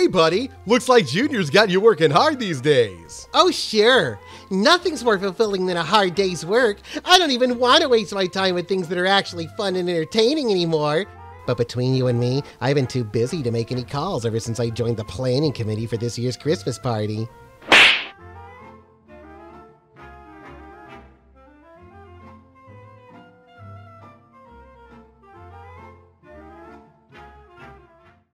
Hey, buddy. Looks like Junior's got you working hard these days. Oh, sure. Nothing's more fulfilling than a hard day's work. I don't even want to waste my time with things that are actually fun and entertaining anymore. But between you and me, I've been too busy to make any calls ever since I joined the planning committee for this year's Christmas party.